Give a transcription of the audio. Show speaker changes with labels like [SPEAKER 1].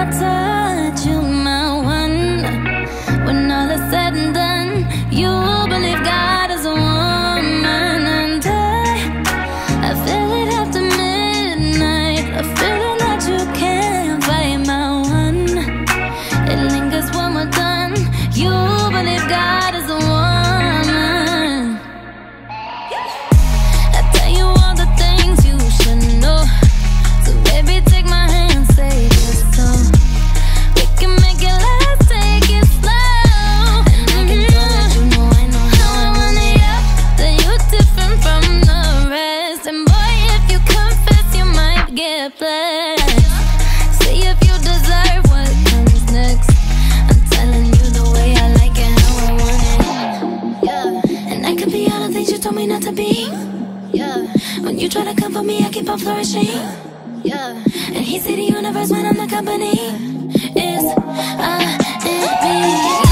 [SPEAKER 1] touch, you my one. When all is said and done, you believe God is a woman. And I feel it after midnight, a feeling that you can't fight, my one. It lingers when we're done. You believe God is a woman. I tell you all the things you should know. So baby, take my hand, say this so we can make it last, take it slow. And I can tell that you know I know how I want it, yeah. That you're different from the rest. And boy, if you confess, you might get blessed. See if you deserve what comes next. I'm telling you the way I like it, how I want it, yeah. And I could be all the things you told me not to be, yeah. When you try to come for me, I keep on flourishing, yeah. And he see the universe when I'm the company. It's I and me.